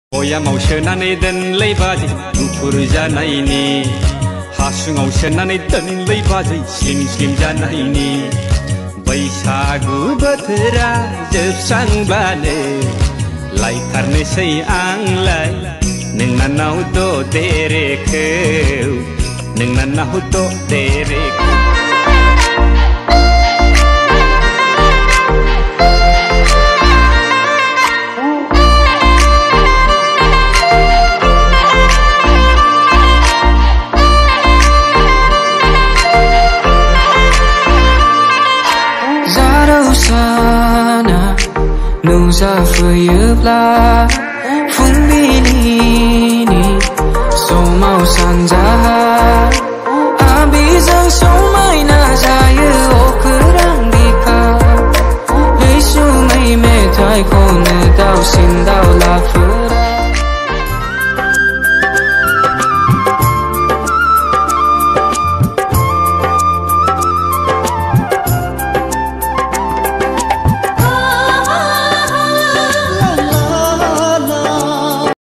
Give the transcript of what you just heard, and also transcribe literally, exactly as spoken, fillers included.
बयामाव सोनानै दोनलै बाजै गुफुर जानायनि हासुङाव सोनानै दोनलै बाजै स्लिम स्लिम जानायनि बैसागु बोथोरा जोबस्रांबानो लायथारनोसै आंलाय नोंनानाव ददेरेखौ नोंनानाव ददेरेखौ नुजाफैयोब्ला फुंबिलिनि समाव सानजाहा आबिजों समायना जायो अखोरां बिखा रैसुमै मेथाइ खनो दाउसिन